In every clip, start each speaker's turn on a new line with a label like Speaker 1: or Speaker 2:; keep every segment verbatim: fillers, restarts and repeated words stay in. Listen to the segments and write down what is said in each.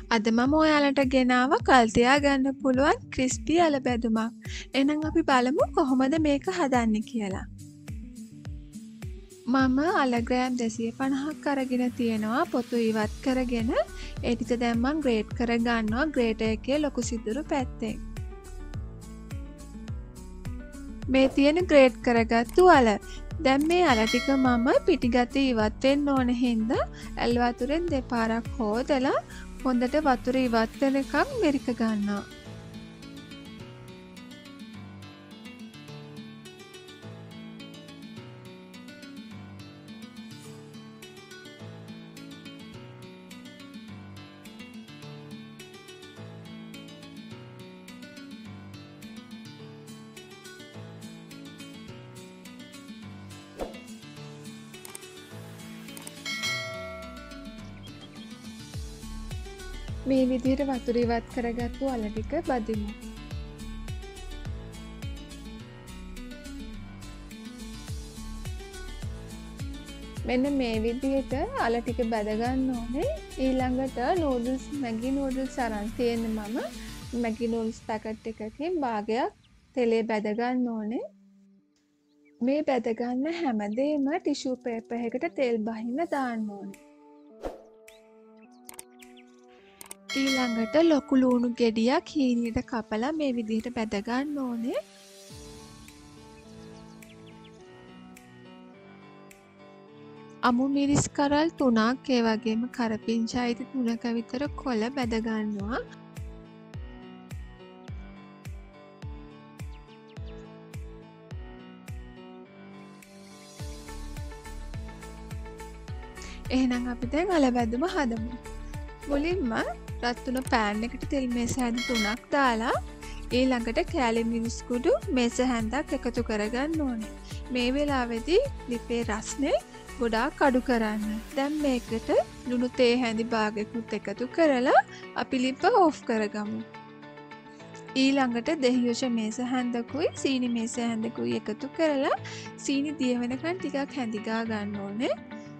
Speaker 1: අද මම ඔයාලට ගෙනාව කල් තියා ගන්න පුළුවන් ක්‍රිස්පි අල බැදුමක්. එහෙනම් අපි බලමු කොහොමද මේක හදන්නේ කියලා. මම අල ග්‍රෑම් දෙසිය පනහක් අරගෙන තියෙනවා පොතු ඉවත් කරගෙන ඒ ටික දැන් මම ග්‍රේට් කර ගන්නවා ග්‍රේටර් එකේ ලොකු සිදුරු පැත්තෙන්. මේ තියෙන ග්‍රේට් කරගත්තු අල. දැන් මේ අල ටික මම පිටිගත ඉවත් වෙන්න ඕන හින්දා ඇල් වතුරෙන් දෙපාරක් හොදලා හොඳට වතුර ඉවත් වෙනකම් මෙරික ගන්නවා. මේ විදිහට වතුර ඉවත් කරගත්තු අල ටික බදිමු. මෙන්න මේ විදිහට අල ටික බද ගන්න ඕනේ. ඊළඟට noodles Maggi noodles අරන් තියෙන මම Maggi noodles පැකට් එකකින් භාගයක් තෙලේ බැද ගන්න ඕනේ. මේ බැද ගන්න හැමදේම ටිෂු පේපර් එකකට තෙල් බහින්න දාන්න ඕනේ. ඊළඟට ලොකු ලුණු ගෙඩියක් හීනියට කපලා මේ විදිහට බැද ගන්න ඕනේ. අමු මිරිස් කරල් තුනක් ඒ වගේම කරපිංචායිති තුනක විතර කොළ බැද ගන්නවා. එහෙනම් අපි දැන් අල බැදුම හදමු. මුලින්ම රත් වුණ පෑන් එකට තෙල් මේස හැඳ තුනක් දාලා ඊළඟට කෑලි මිරිස් කුඩු මේස හැන්දක් එකතු කරගන්න ඕනේ. මේ වෙලාවේදී ලිපේ රස්නේ ගොඩාක් අඩු කරන්න. දැන් මේකට ලුණු තේ හැඳි භාගයකුත් එකතු කරලා අපි ලිප ඕෆ් කරගමු. ඊළඟට දෙහියොෂ මේස හැන්දකුයි සීනි මේස හැන්දකුයි එකතු කරලා සීනි දිය වෙනකන් ටිකක් හැඳි ගා ගන්න ඕනේ.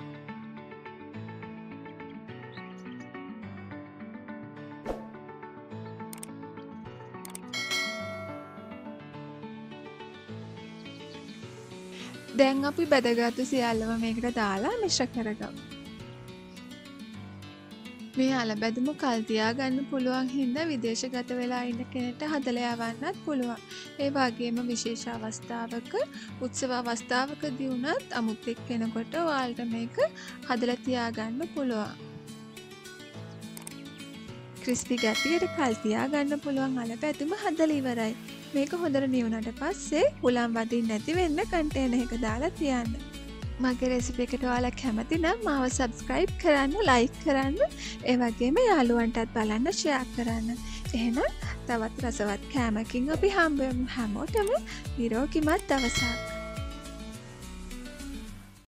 Speaker 1: දැන් අපි බැදගත්තු සියල්ලම මේකට දාලා මිශ්‍ර කරගමු. මේ අල බැදුම කල් තියා ගන්න පුළුවන් හින්දා විදේශගත වෙලා ඉන්න කෙනෙක්ට හදලා යවන්නත් පුළුවන්. ඒ වගේම විශේෂ අවස්ථාවක උත්සව අවස්ථාවකදී වුණත් අමුත් එක්කෙනෙකුට ඔයාලට මේක හදලා තියා ගන්න පුළුවන්. ක්‍රිස්පි ගැටියට කල් තියා ගන්න පුළුවන් අල බැදුම හදලා ඉවරයි. මේක හොඳට නිවුණට පස්සේ හුලම් වදින්න නැති වෙන්න කන්ටේනර් එක දාලා තියන්න. මගේ රෙසිපි එකට ඔයාලා කැමති නම් මාව subscribe කරන්න, like කරන්න, ඒ වගේම යාළුවන්ටත් බලන්න share කරන්න. එහෙනම් තවත් රසවත් කෑමකින් අපි හම්බ වෙමු. හැමෝටම නිරෝගිමත් දවසක්.